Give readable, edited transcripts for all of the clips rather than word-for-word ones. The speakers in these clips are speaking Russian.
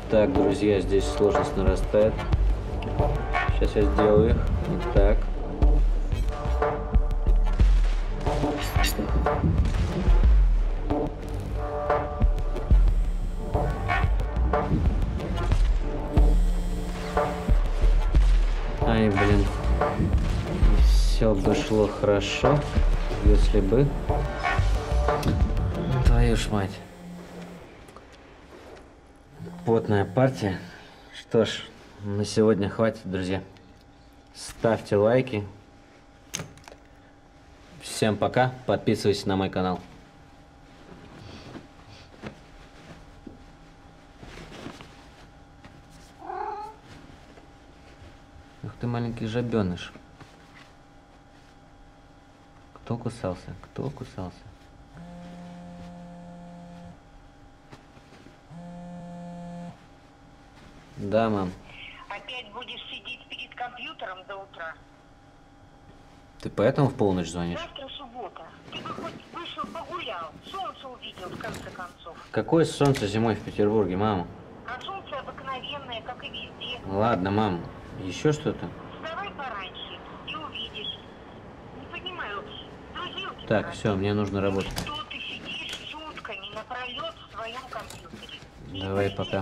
Так, друзья, здесь сложность нарастает. Сейчас я сделаю их. Итак. Ай, блин. Все бы шло хорошо, если бы... Твою ж мать. Потная партия. Что ж, на сегодня хватит, друзья. Ставьте лайки. Всем пока. Подписывайтесь на мой канал. Ух ты, маленький жабеныш. Кто кусался? Кто кусался? Да, мам. Опять будешь сидеть перед компьютером до утра? Ты поэтому в полночь звонишь? Завтра суббота. Ты бы хоть вышел погулял, солнце увидел в конце концов. Какое солнце зимой в Петербурге, мама? А солнце обыкновенное, как и везде. Ладно, мам. Еще что-то? Вставай пораньше и увидишь. Не понимаю, друзей у тебя Так, нет. все, мне нужно работать. Что ты сидишь сутками напролет в своем компьютере? Давай, пока.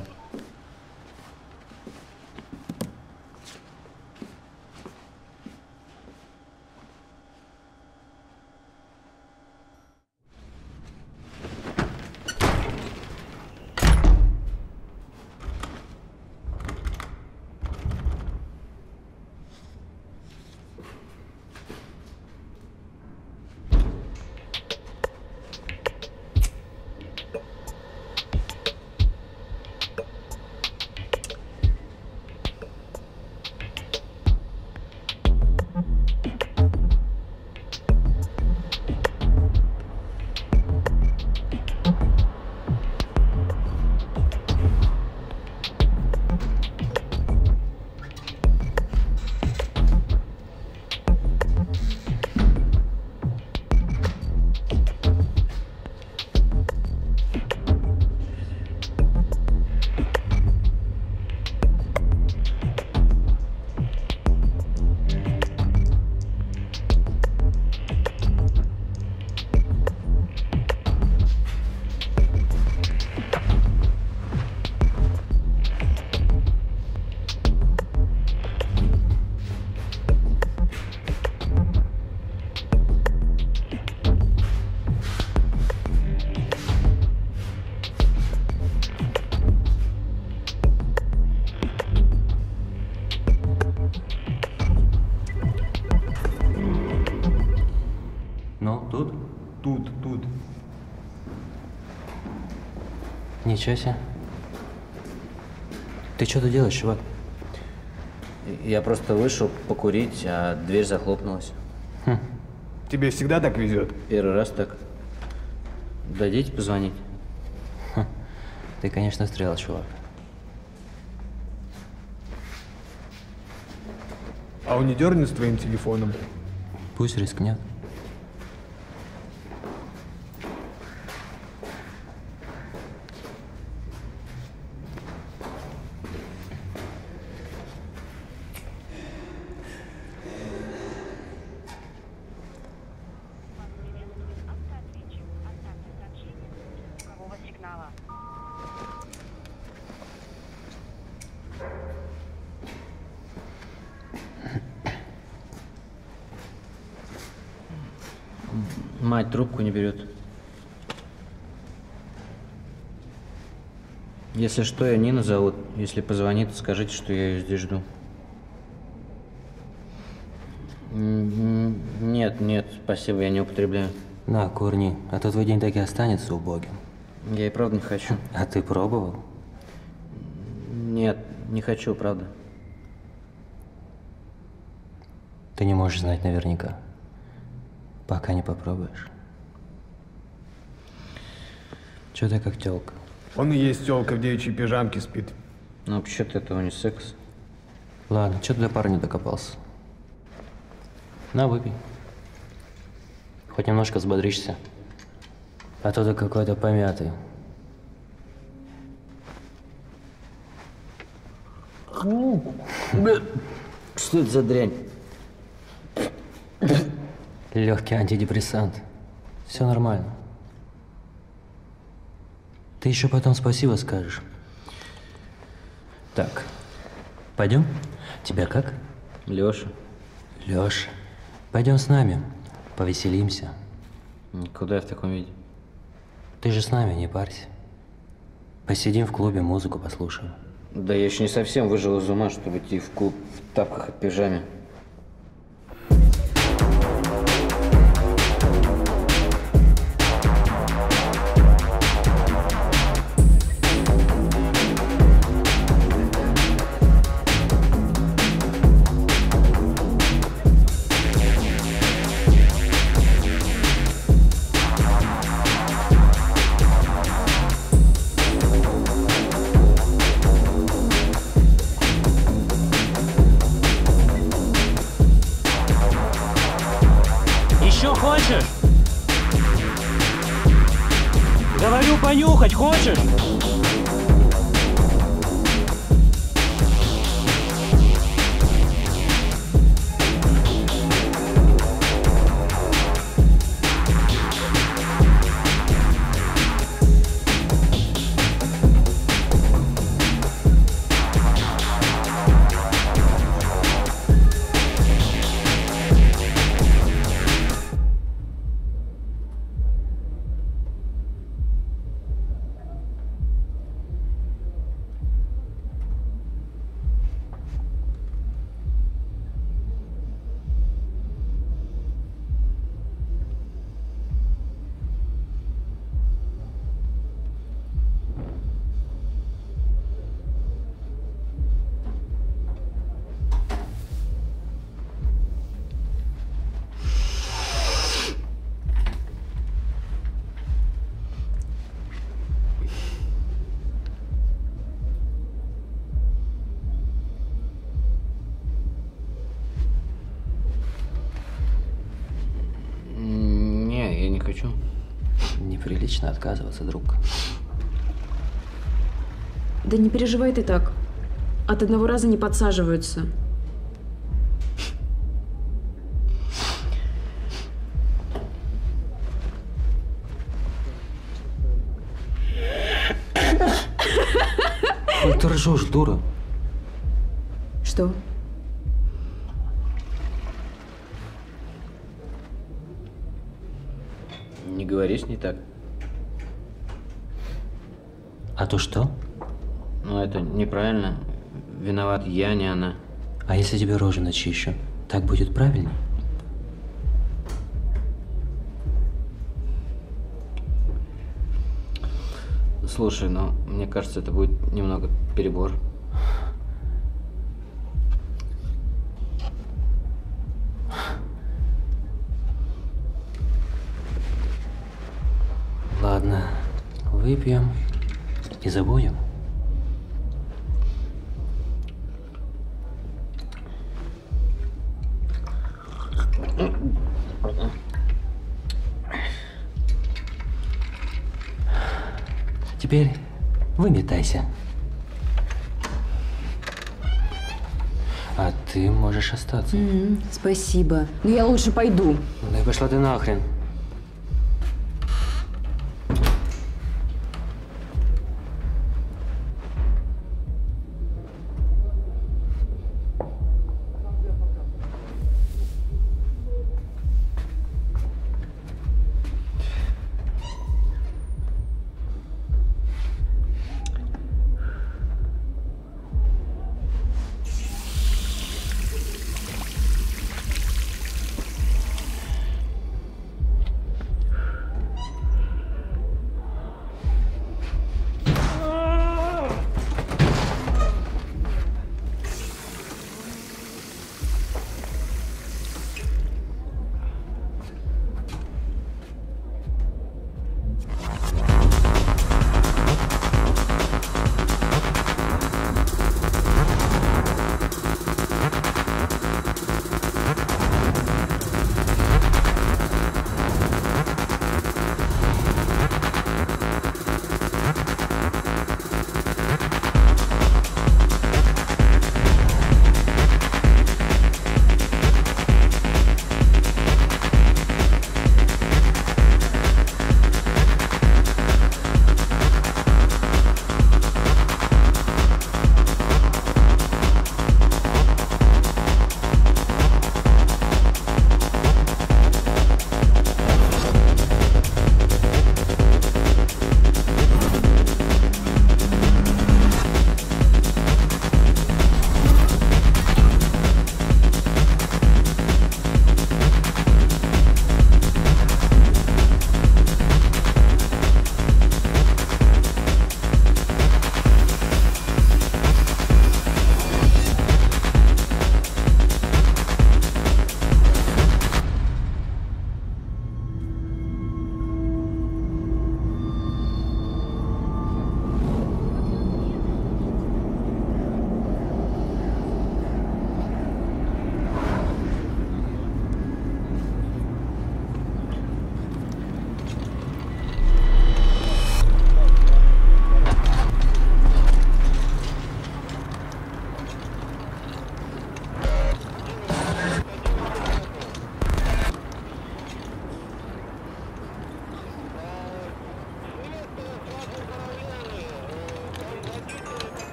Ну, тут? Тут. Ничего себе. Ты что тут делаешь, чувак? Я просто вышел покурить, а дверь захлопнулась. Тебе всегда так везет? Первый раз так. Дадите позвонить? Ты, конечно, стрел, чувак. А он не дернет с твоим телефоном? Пусть рискнет. Сигнала. Мать трубку не берет. Если что, ее Нина зовут. Если позвонит, скажите, что я ее здесь жду. Нет, спасибо, я не употребляю. На, курни, а то твой день так и останется убогим. Я и правда не хочу. А ты пробовал? Нет, не хочу, правда. Ты не можешь знать наверняка, пока не попробуешь. Чё ты как тёлка? Он и есть тёлка в девичьей пижамке спит. Ну, вообще-то это не секс. Ладно, чё ты до пары не докопался? На, выпей. Хоть немножко взбодришься. А то ты какой-то помятый. Что это за дрянь? Легкий антидепрессант. Все нормально. Ты еще потом спасибо скажешь. Так, пойдем? Тебя как? Леша. Леша, пойдем с нами, повеселимся. Куда я в таком виде? Ты же с нами, не парься. Посидим в клубе, музыку послушаем. Да я еще не совсем выжил из ума, чтобы идти в клуб в тапках и пижаме. Еще хочешь? Говорю, понюхать хочешь? Не, я не хочу. Неприлично отказываться, друг. Да не переживай ты так. От одного раза не подсаживаются. Ой, ты ржешь, дура. Что? Не говори с ней так. А то что? Ну, это неправильно. Виноват я, не она. А если тебе рожу начищу, так будет правильней? Слушай, ну, мне кажется, это будет немного перебор. Ладно, выпьем и забудем. Теперь выметайся. А ты можешь остаться. Спасибо. Но я лучше пойду. Да и пошла ты нахрен.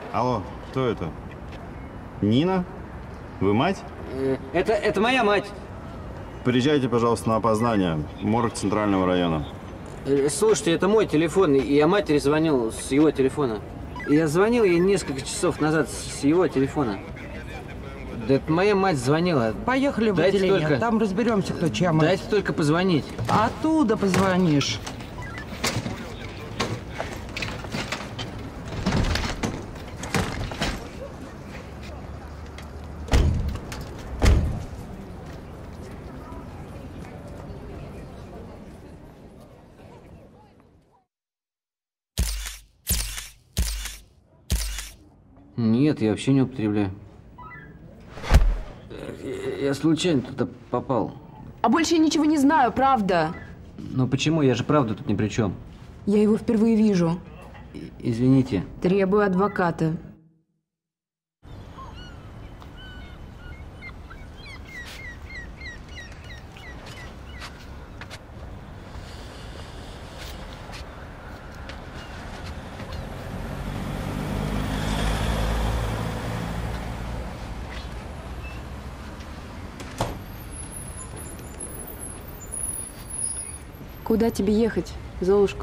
Алло, кто это? Нина? Вы мать? Это моя мать. Приезжайте, пожалуйста, на опознание. Морг Центрального района. Слушайте, это мой телефон, и я матери звонил с его телефона. Я звонил ей несколько часов назад с его телефона. Да это моя мать звонила. Поехали в Дайте отделение, только... там разберемся, кто чья мать. Дайте только позвонить. Оттуда позвонишь. Нет, я вообще не употребляю. Я случайно туда попал. А больше я ничего не знаю, правда. Но почему? Я же правда тут ни при чем. Я его впервые вижу. Извините. Требую адвоката. Куда тебе ехать, Золушка?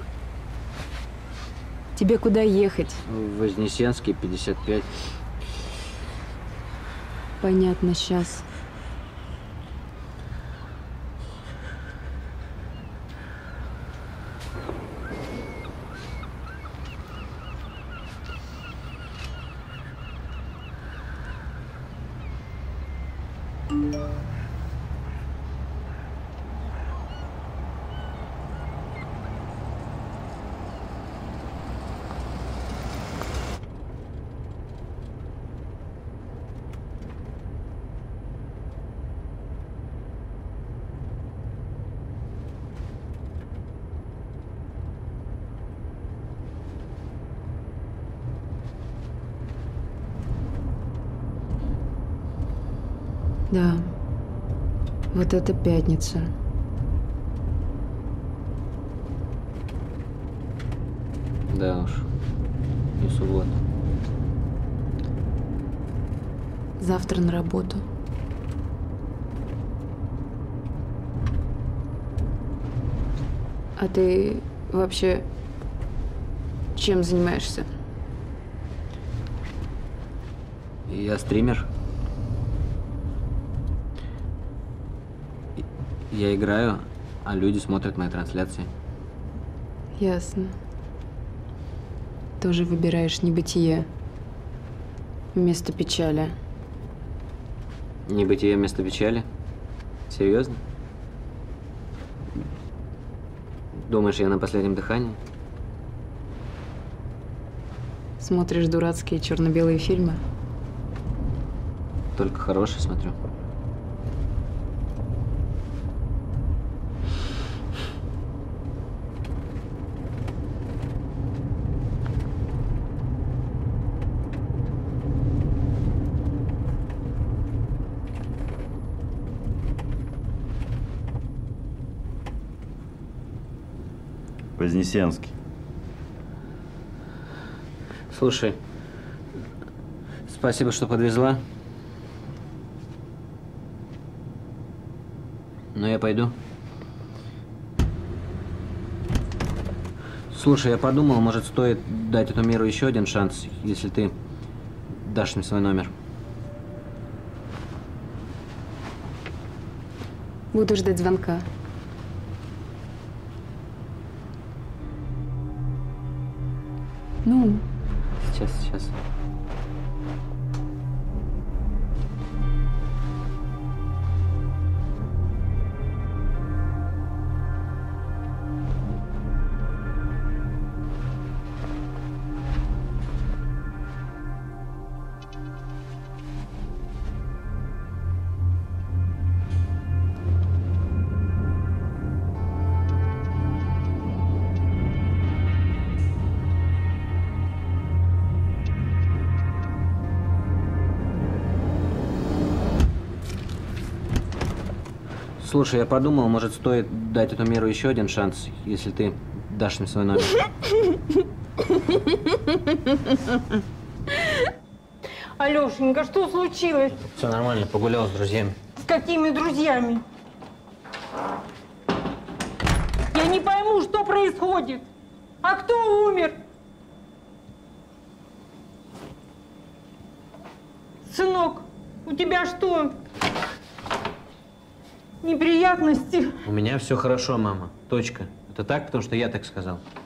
Тебе куда ехать? Вознесенский, 55. Понятно, сейчас. Да, вот это пятница. Да уж, не суббота. Завтра на работу. А ты вообще чем занимаешься? Я стример. Я играю, а люди смотрят мои трансляции. Ясно. Тоже выбираешь небытие вместо печали. Небытие вместо печали? Серьезно? Думаешь, я на последнем дыхании? Смотришь дурацкие черно-белые фильмы? Только хорошие смотрю. Вознесенский. Слушай, спасибо, что подвезла. Но я пойду. Слушай, я подумал, может, стоит дать этому миру еще один шанс, если ты дашь мне свой номер. Буду ждать звонка. Ну? Сейчас. Слушай, я подумал, может, стоит дать этому миру еще один шанс, если ты дашь мне свой номер. Алешенька, что случилось? Все нормально, погулял с друзьями. С какими друзьями? Я не пойму, что происходит. А кто умер? Сынок, у тебя что? Неприятности? У меня все хорошо, мама. Точка. Это так, потому что я так сказал.